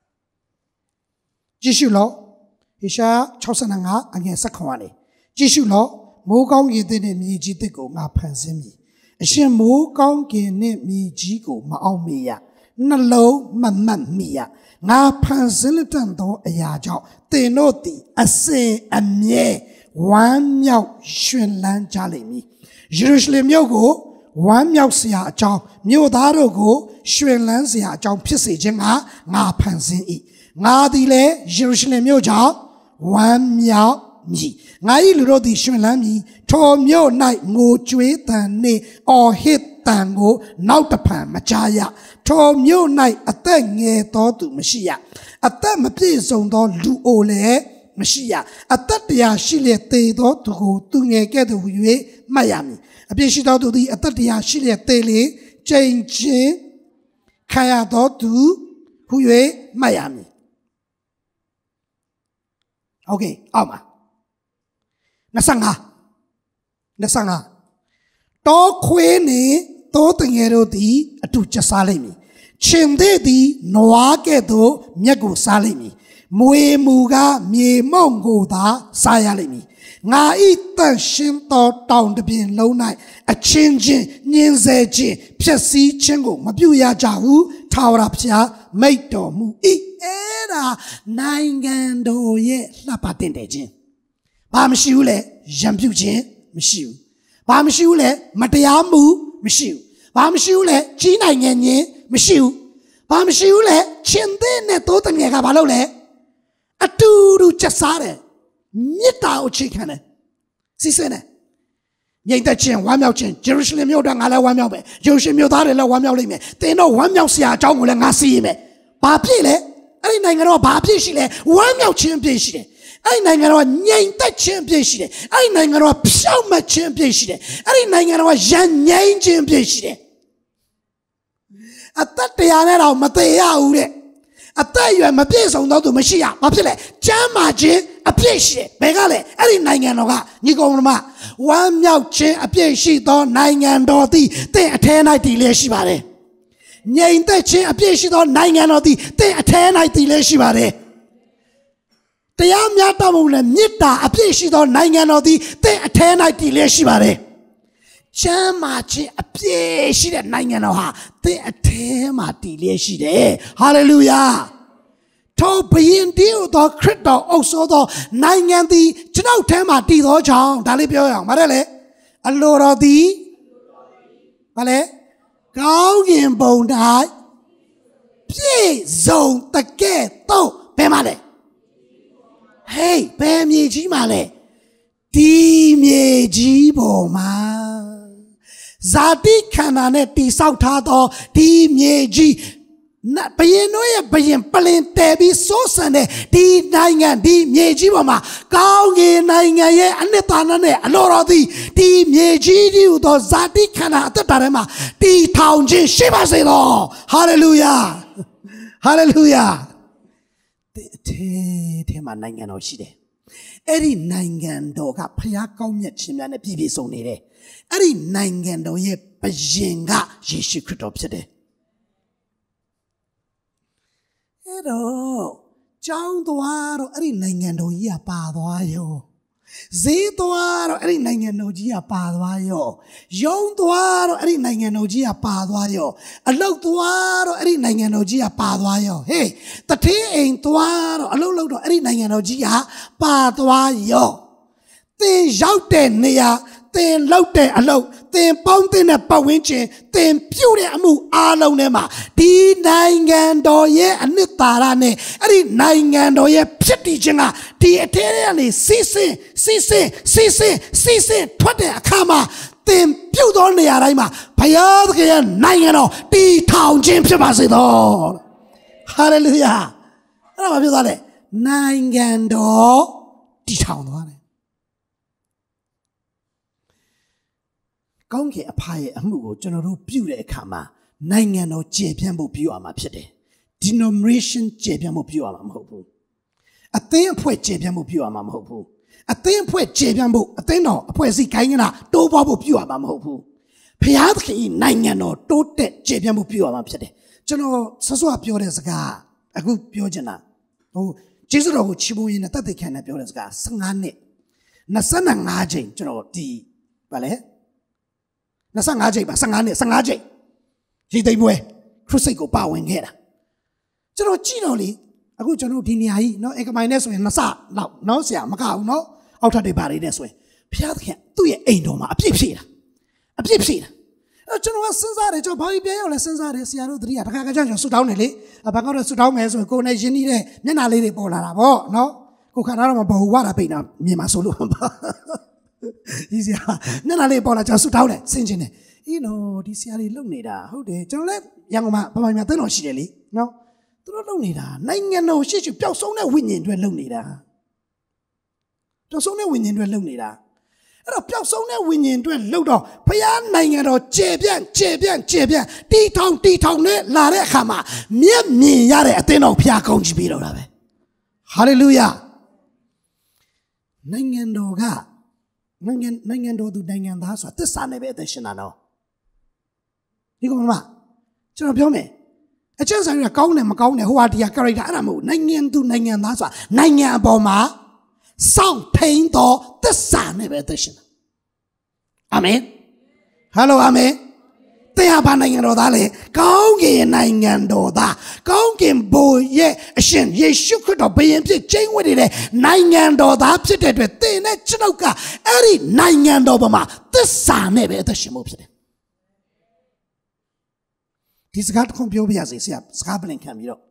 ကြည့်ရှုလို့ဟေရှာယ65အငယ်7ခွန်နဲ့ကြည့်ရှုလို့မိုးကောင်းကင်တဲ့မြေကြီးတစ်ကိုငါဖန်ဆင်းပြီအရှင်မိုးကောင်းကင်နဲ့မြေကြီးကိုမအောင်မေရနှလုံးမမှတ်မိရငါဖန်ဆင်းလက်တန်သောအရာကြောင့်သင်တို့သည်အစဉ်အမြဲဝမ်းမြောက်ရှင်လန်းကြလိမ့်မည်ယေရုရှလင်မြို့ကိုဝမ်းမြောက်စရာအကြောင်းမြို့သားတို့ကိုရှင်လန်းစရာအကြောင်းဖြစ်စေခြင်းကငါဖန်ဆင်း၏ငါသည်လည်းယေရုရှလင်မြို့ကြောင့်ဝမ်းမြောက်မည်ငါ၏လူတို့သည်ရှင်လန်းမည်ထိုမြို့၌ငိုကြွေးသံနှင့်အော်ဟစ်တန်ကိုနောက်တဖန်မကြားရထိုမြို့၌အသက်ငယ်သောသူမရှိရအသက်မပြည့်စုံသောလူအိုလည်းမရှိရအသက်တရားရှိလျက်သေသောသူကိုသူငယ်ကဲ့သို့၍မှတ်ရမည်အပြည့်ရှိသောသူသည်အသက်တရားရှိလျက်သေလေကြိမ်ချင်းခံရသောသူဟု၍မှတ်ရမည်โอเคအောက်ပါ25တောခွေးနှင့်တိုးတငယ်တို့သည်အတူကျစားလိမ့်မည်ရှင်သေးသည်နွားကဲ့သို့မြက်ကိုစားလိမ့်မည်မွေမူကမြေမုံကိုသာစားရလိမ့်မည်ငါဤတန်ရှင်သောတောင်တပြင်လုံး၌အချင်းချင်းညင်းဆဲခြင်းဖြစ်စည်းခြင်းကိုမပြုရကြဟုထာဝရဘုရားမိန့်တော်မူ၏အဲ့ဒါနိုင်ငံတော်ရဲ့လှပတင်တယ်ခြင်းဘာမရှိဘူးလဲရံပြုခြင်းမရှိဘူးဘာမရှိဘူးလဲမတရားမှုမရှိဘူးဘာမရှိဘူးလဲကြီးနိုင်ငံချင်းမရှိဘူးဘာမရှိဘူးလဲရှင်သေးနဲ့တိုးတငယ်ကဘာလုပ်လဲအတူတူချက်စားတယ်မြစ်တာကိုချိန်ခံတယ်စီးစင်းတယ် ngẩng tay trên hoàn miao trên Jerusalem miao đang ngã lại hoàn miao về Jerusalem miao ta để là hoàn miao lên mẹ tên nó hoàn miao xia cháu ngồi là ngã xì mẹ bà biết lẽ anh này nghe nó bà biết gì lẽ hoàn miao trên biết gì lẽ anh này nghe nó ngẩng tay trên biết gì lẽ anh này nghe nó phiêu mà trên biết gì lẽ anh này nghe nó dàn ngẩng trên biết gì lẽ tất cả này đâu mà tây áo đấy tất cả mà biết xong đó tụi mình xí à bà biết lẽ chả mà chứ biết gì bé cái lẽ anh này nghe nó cả như con mà hoàn miao trên biết gì đó này nghe đó thì tên thế này thì lẽ gì bà đấy ngẩng tay trên biết gì đó này nghe nó thì tên thế này thì lẽ gì bà đấyတရားများတမှုနဲ့မေတ္တာအပြည့်ရှိသောနိုင်ငံတော်သည်တင့်အထဲ၌တည်လျက်ရှိပါတယ်။ချမ်းသာခြင်းအပြည့်ရှိတဲ့နိုင်ငံတော်ဟာတင့်အထဲမှာတည်လျက်ရှိတယ်။ဟာလေလုယာ။ထိုဘုရင်တည်းဟူသောခရစ်တော်အုပ်စိုးသောနိုင်ငံသည်ကျွန်ုပ်ထဲမှာတည်သောကြောင့်ဒါလေးပြောရအောင်။မဟုတ်လေ။အလိုတော်သည်ဘာလဲ။ကောင်းကင်ဘုံ၌ပြည့်စုံတကဲ့သို့ဘယ်မှာလဲဟေးဘယ်မြေကြီးမှာလဲဒီမြေကြီးပေါ်မှာဇာတိခန္ဓာနဲ့တိဆောက်ထားသောဒီမြေကြီးဘယင်တို့ရဲ့ဘယင်ပလင်တဲပြီးစိုးစံတဲ့ဒီနိုင်ငံဒီမြေကြီးပေါ်မှာကောင်းကင်နိုင်ငံရဲ့အနှစ်သာရနဲ့အလိုတော်သည်ဒီမြေကြီးဒီဟူသောဇာတိခန္ဓာအသက်တာထဲမှာတည်ထောင်ခြင်းရှိပါစေသောဟာလေလုယာဟာလေလုယာထဲမှာနိုင်ငံတော်ရှိတယ်အဲ့ဒီနိုင်ငံတော်ကဖျားကောင်းမြတ်ခြင်းများနဲ့ပြည့်ပြည့်စုံနေတယ်အဲ့ဒီနိုင်ငံတော်ရဲ့ဘုရင်ကယေရှုခရစ်တော်ဖြစ်တယ်အဲ့တော့ကျောင်းသွားတော့အဲ့ဒီနိုင်ငံတော်ကြီးကပါသွားရောဈေးသွားတော့အဲ့ဒီနိုင်ငံတော်ကြီးကပါသွားရောရုံးသွားတော့အဲ့ဒီနိုင်ငံတော်ကြီးကပါသွားရောအလုပ်သွားတော့အဲ့ဒီနိုင်ငံတော်ကြီးကပါသွားရောဟေးတထေးအိမ်သွားတော့အလုပ်လုပ်တော့အဲ့ဒီနိုင်ငံတော်ကြီးကပါသွားရောသင်ရောက်တဲ့နေရာသင်လုပ်တဲ့အလုပ်သင်ပေါင်းတဲ့ပတ်ဝန်းကျင်သင်ပြုတ်တဲ့အမှုအားလုံးထဲမှာဒီနိုင်ငံတော်ရဲ့အနှစ်သာရနဲ့အဲ့ဒီနိုင်ငံတော်ရဲ့ဖြစ်တည်ခြင်းကဒီအထဲထဲကနေစီးဆင်းထွက်တဲ့အခါမှာသင်ပြုတ်သောနေရာတိုင်းမှာဘုရားသခင်ရဲ့နိုင်ငံတော်တည်ထောင်ခြင်းဖြစ်ပါစေသောဟာလေလုယာအဲ့ဒါဘာပြောသားလဲနိုင်ငံတော်တည်ထောင်သွားတယ်ကောင်းကင်အဖရဲ့အမှုကိုကျွန်တော်တို့ပြုတဲ့အခါမှာနိုင်ငံတော်ကျေပြန့်ဖို့ပြုရမှာဖြစ်တယ် denomination ကျေပြန့်ဖို့ပြုရမှာမဟုတ်ဘူးအသင်းအဖွဲ့ကျေပြန့်ဖို့ပြုရမှာမဟုတ်ဘူးအသင်းအဖွဲ့ကျေပြန့်ဖို့အသင်းတော်အဖွဲ့အစည်းခိုင်းကနာတိုးပွားဖို့ပြုရမှာမဟုတ်ဘူးဘုရားသခင်နိုင်ငံတော်တိုးတက်ကျေပြန့်ဖို့ပြုရမှာဖြစ်တယ်ကျွန်တော်ဆော့ပြောတဲ့စကားအခုပြောချင်တာကျေးဇူးတော်ကိုချီးမွမ်းရင်းနဲ့တသက်ခံနဲ့ပြောတဲ့စကား15နှစ်25ချိန်ကျွန်တော်ဒီဗာလဲ25ချိန်ပါ15နှစ်15ချိန်ရေသိမ်းပွဲခရစ်စိတ်ကိုပါဝင်ခဲ့တာကျွန်တော်ကြည့်တော့လေအခုကျွန်တော်ဒီနေရာကြီးเนาะဧကမိုင်နဲ့ဆိုရင်2ဆလောက်เนาะဆရာမကဘူးเนาะအောက်ထပ်တွေပါနေတယ်ဆိုရင်ဘုရားသခင်သူ့ရဲ့အိမ်တော်မှာအပြည့်ဖြည့်တာအဲ့ကျွန်တော်ကစဉ်းစားတယ်ကျွန်တော်ဘာကြီးပြန်ရောက်လဲစဉ်းစားတယ်ဆရာတို့တတိယတစ်ခါကကျွန်တော်ဆူတောင်းတယ်လေဘာကောက်တော့ဆူတောင်းမယ်ဆိုရင်ကိုယ်နဲ့ရင်းနှီးတဲ့မျက်နှာလေးတွေပေါ်လာတာပေါ့เนาะကိုခန္ဓာတော့မဘဝတာပိတ်တာမြင်မှာဆိုလို့ပါဒီဆရာမျက်နှာလေးပေါ်လာကျွန်တော်ဆူတောင်းတယ်ဆင်ခြင်တယ်အေးနော်ဒီဆရာတွေလုံနေတာဟုတ်တယ်ကျွန်တော်လည်းရန်ကုန်မှာဗမာပြည်သင်းတော်ရှိတယ်လေနော်သူတို့လုံနေတာနိုင်ငံတော်ရှိရှိပျောက်ဆုံးတဲ့ဝိညာဉ်တွေလုံနေတာပျောက်ဆုံးတဲ့ဝိညာဉ်တွေလုံနေတာအဲ့တော့ပျောက်ဆုံးတဲ့ဝိညာဉ်တွေလုံတော့ဘုရားနိုင်ငံတော်ကျေပြန့်တီထောင်နဲ့လာတဲ့အခါမှာမျက်မြင်ရတဲ့အသင်းတော်ဘုရားကောင်းချီးပေးတော့တာပဲဟာလေလုယာနိုင်ငံတော်ကနိုင်ငံတော်သူနိုင်ငံသားဆိုတာသစ္စာနဲ့ပဲအသက်ရှင်တာနော်ဒီကောင်မကျွန်တော်ပြောမယ်အကျဉ်းဆိုင်ကကောင်းတယ်မကောင်းတယ်ဟိုဟာဒီဟာ character အဲ့ဒါမဟုတ်နိုင်ငံသူနိုင်ငံသားဆိုတာနိုင်ငံအပေါ်မှာစောင့်ထိန်တော်သစ္စာနဲ့ပဲအသက်ရှင်တာအာမင်ဟယ်လိုအာမင်တရားဘာနိုင်ငံတော်သားလေကောင်းကင်နိုင်ငံတော်သားကောင်းကင်ဘုရားရဲ့အရှင်ယေရှုခရစ်တော်ဘုရင်ဖြစ်ကျင်းဝတ်နေတဲ့နိုင်ငံတော်သားဖြစ်တဲ့အတွက်သင်နဲ့ကျွန်ုပ်ကအဲ့ဒီနိုင်ငံတော်ပေါ်မှာသစ္စာနဲ့ပဲအသက်ရှင်ဖို့ဖြစ်တယ်ဒီစကားတစ်ခုပြောပြရစီဆရာစကားပလင်ခံပြီးတော့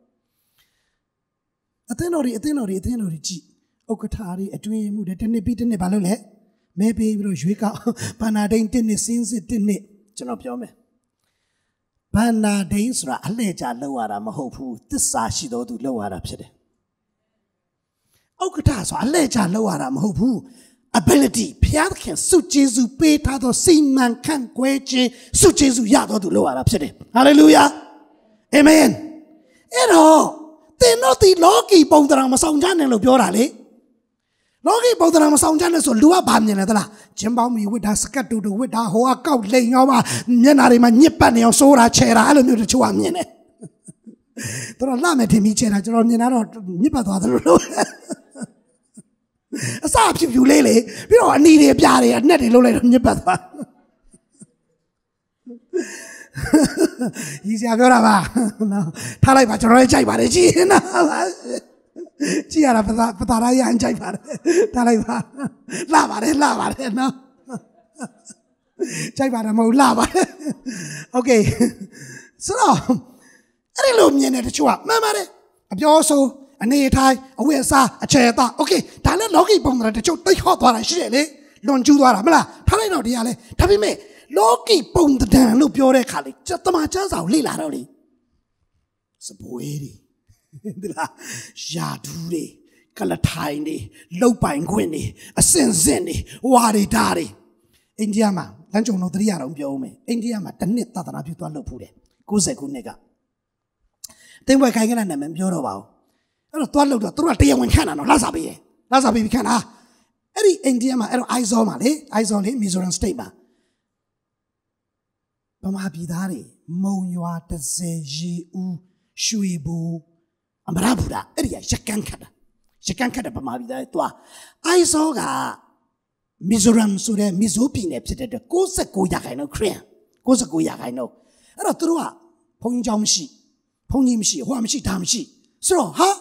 အသင်းတော်တွေကြည်ဥက္ကဋ္ဌတွေအတွင်းမှုတွေတစ်နှစ်ပြီးတစ်နှစ်ဘာလို့လဲ maybe Panadine didn't since it didn't. Genopiome. Panadine, a leja lower, I'm a hope, this sashi do lower up. Okutas, a leja lower, I'm hope. Ability, Pierre can suit Jesus, Peter, the same man can queche, suit Jesus, Yado to lower up. Hallelujah. Amen. They're not the Loki Bodarama Soundjan and Lobiorale. Loki Bodarama Soundjan is Lua Bamyanadala. Jimbaumi with us cut to the with a hoa cow laying over Yanarima Nipani or Sora chair, Alamu to Chuamine. There are lamenting me, Chera, Nipa. A sap you lele, you know, I need a piari at Netty Lola Nipa. Easy, I've got no. Talaba Roy by the Gina Giara Pataraya and Jaipa Talaba Lava, no Jaipa Mo Lava. Okay, so I don't know at you up, Mamma. I also a netai, a wesa, a chair. Okay, Tala Loki Bomber at the choke, they hot what I share, don't you are Mala, Talino Diale, Tabime. Loki pong the dan loop your cali, just the matches out lila rowdy. Sapoedi Jaduri, Calatine, Lopine Gwinny, a Senzeni, Wadi Dari. Indiama, Lancho no Triaro Biome, Indiama, the knit that I put on Lopure, Kuseku nigga. Then we're going to name him Yorova. I don't know the through a day when Cannon or Lazabi can ha. Eddie Indiama, Izoma, Izoli, Mizoran Staba. Pamabidari, Moyua, Tseji, Shuibu, Ambrabuda, Eria, Shakankada. Shakankada Pamabida, Tua. I saw Mizoram Sude, Mizopin, the Kosaku Yakano Korea. Kosaku Yakano. I don't know. Pongjamshi, Pongimshi, Huamshi, Tamshi. So, huh?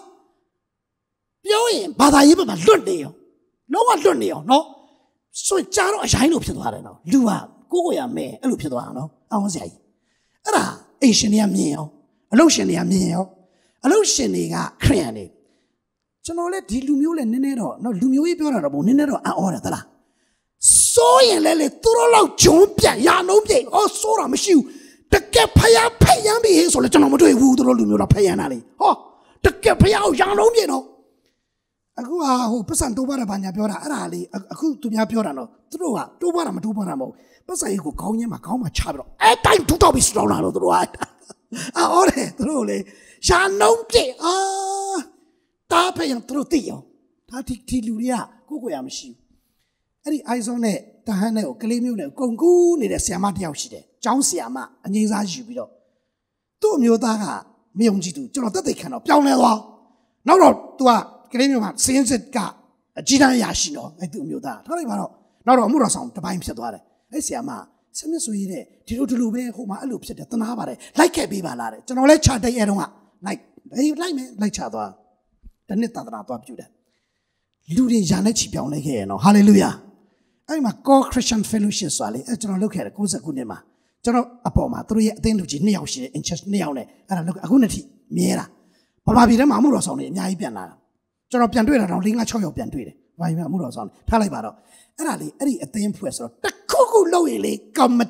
Yoin, but I even learned you. No one learned you, no? So, Jaro, I shine up to the Lua, Goya me, a Lupiano. I was a Asiania meal, a Lotiania meal, a Lotiania cranny. General Dilumul and Ninero, no Lumui Burabo, Ninero, and order. So ye lele, throw out Jompia, Yano, or Sora Mishu, the Capaya Payami is or the General Lumura Payanali. Oh, the Capaya Yano, you know. I go who person to Barabanya Biora Arali, a coup to Yapiorano, through a two Barama to Baramo. But I go call him a comma chabro. I time to be strong out of the right. I order truly. Shall no pay. Ah, Tape and Trotio. Tati Tiluria, Kuguamshi. Any eyes on it, Tahano, Kalimune, Kongu, need a Siamati Aushide, John Siama, and Yiza Jubilo. Two Miodaga, Mionjitu, Jonathan they cannot. Piano. No, to a Kalimuma, since it got a Gina Yashino, I do Mioda. Not a Murason to buy himself. Siama, some sweet, Tilube, whom I looped at the Navare, like a bivalare, to no let chat the Eroma, like me, like Chadwa. The net that I thought you that. Ludi Janet Pion again, hallelujah. I'm a core Christian fellowship, Sally, as you look at a Kusa Kunema. General Apoma, 3 things which Neo in just Neone, and I look at Unity, Miera. Papa be the Mamuros on it, Yaipiana. General Pianduera, don't ring a choy of Pianduere. Why Mamuros on Talibaro. And Ali, at the impressor. Kuku Loili,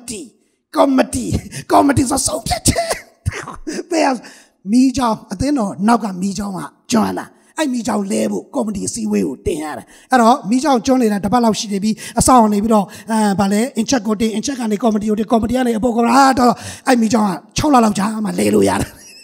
comedy are so There's me job, I don't know, Naga me job, Joanna. I me job label, comedy see will there. At all, me job Johnny at the Balashi be a sound, ballet, in Chacote, in check on the comedy, and a Bogorado. I me job, Chola Jam, hallelujah.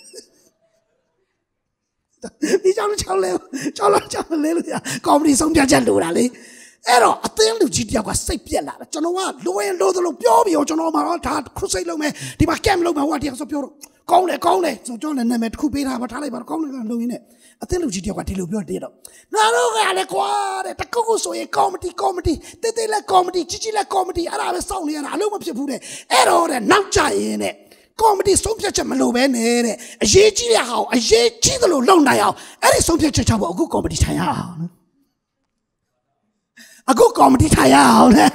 Me job, Chola Jam, hallelujah. Comedy some Jandurali. Ero, a thing to Gitia was Sapiella, Genoa, Low and Low the Pio, Jonoma, Crusade Lome, the Macam Loma, what is of your Cone, so John and Nemet Kupina, but Taliban Cone and Louine. A thing to Gitia, what you did. No, the Coco, comedy, they like comedy, Chichila comedy, and I was only an alum of Pure, Ero, and Naucha in it. Comedy, some such a Malovene, a Jia, a Chidalo Long Dial, and some such a good comedy. A good comedy tie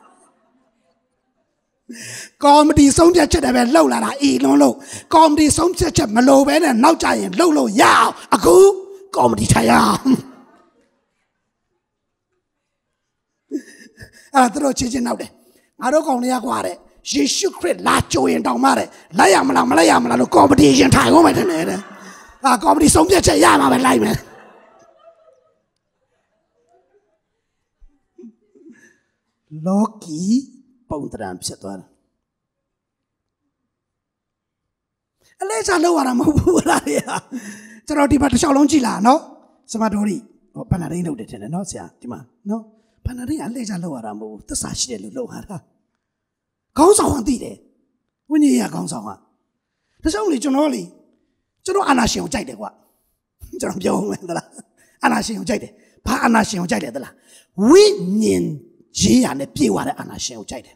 comedy some such a low la e low. Comedy some such a Maloven and now giant low yow. A good comedy tie Throw changing out there. I don't call me a quarter. She should create Lacho and Domare. Layam, competition time. A comedy song, Yama and Lyman. Loki, Poundram Setor. Let's know what I'm over. Charoti but Shalongila, no? Samadori. Oh, Panarino did not say, no? Panari, let's know what I'm over. The Sashi Lohara. Goes on, did it? When you hear goes on. There's only Jonoli. Jono Anashio Jade what? John Joe Anashio Jade. Pa Anashio Jade. We need G and the Piwa Anashio Jade.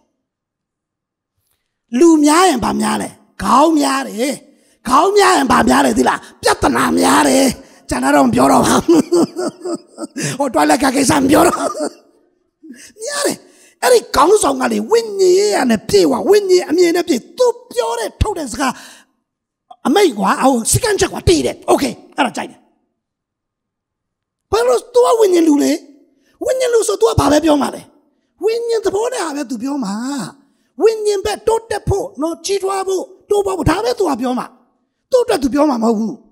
Lumia and Bamiale. Kaumiare. Kaumia and Bamiale Dilla. Piatanamiare. Janaron Bureau. Or Twilakakisam Bureau. Miare. Eric comes on a windy and a Piwa, windy, I mean, a bit too pure, told us. A Maywa, our second check what did it. Okay, I'll try it. But to a winning lule, when you lose to a Babio Mare. When you the border have to Bioma. When you bet to the po, no Chitwabo, to Babutave to a Bioma. To Bioma Mahu.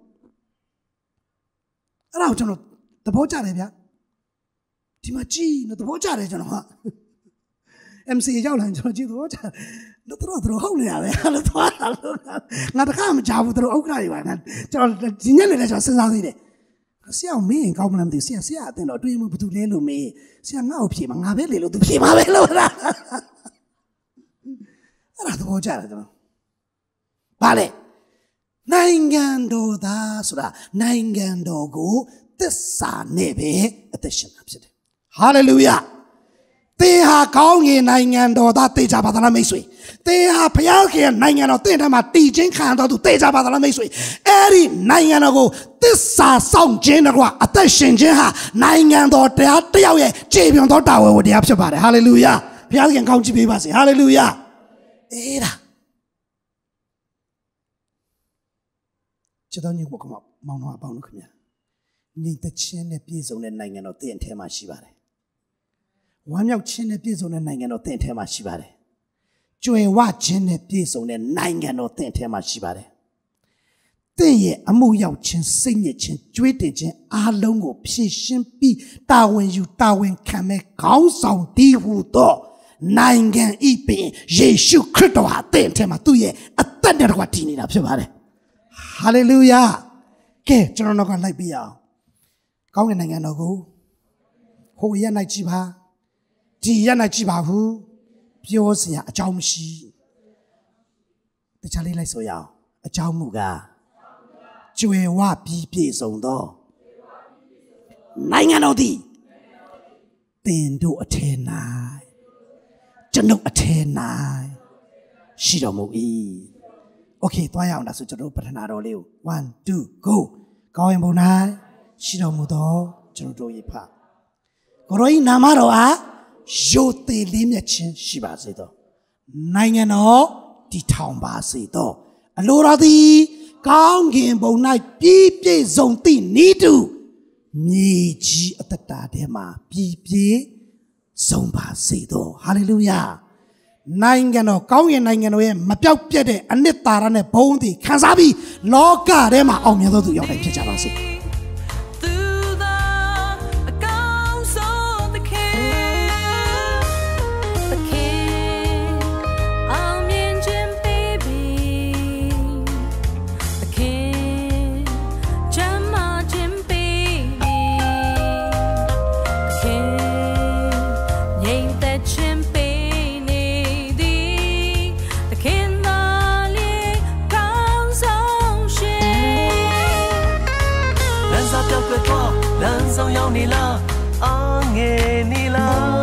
Around the Bojarabia. Timachi, not the Bojarabia. MC Jolin, Georgie Water. The throat holy. Not a calm job through Oakland. Generally, see how me and Goblin this year, see, I think not dream to little me. See, I'm now Pima, have a little to Pima. I don't know, Jared. Vale. Nangando da Sura, Nangando go, the sun nebe addition. Hallelujah. They are calling Nangando that they are Badana Mesui. They are Piaki and Nangano Tinama teaching Kando to Tejabadana Mesui. Eri Nanganago, this song general attention Jeha, Nangando Teawe, Javion Tower with the Abshabari. Hallelujah. Piaki and County Bibasi. Hallelujah. Era. Chidoni woke up, Mama Bonukumia. Need the chin a piece on the Nangano Tema Shibare. One young chin a piece on the Nangano Tema Shibare. Joy watching a piece on the Nangano Tema Shibare. They a moo young chin sing it chin, tweeted chin, a longo, patient be, Darwin you Darwin can make counsel, Divu do. Nangan ipe, Jeshu Kritoa, then Tematuye, a thunder what in it up about it. Hallelujah. Ke, Jonogan like Bia. Going and go. Ho yana chiba. Tiana chibahu. Piosia, a jomshi. The Charlie like soya, a jomuga. Joe wa pies on do. Nanganodi. Then do a 10 night. Januk a 10 night. Shidomu e. Okay, toy out as a joke, but another liu. 1, 2, go. Going bonai. Shidomudo, Jodo Yipa. Goroi Namaroa, Jote Limachin Shibazido. Nangano, the town basido. Allora di, Gongin bonai, Pipi zonti nidu. Niji at the Tadema, Pipi zombasido. Hallelujah. Nangano, Gongin Nangano, Mapio Piede, and Nitarane Bondi, Kazabi, Loka Rema, Omiodo to your Pichabasi. Ni la, ang ni la.